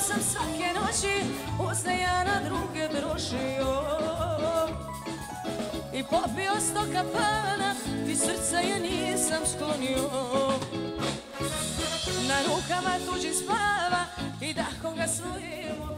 sam svake noći, usne ja na druge trošio. I popio 100 kapana, ti srca je nisam sklonio. Na rukama tuđi spava i dahom ga svojim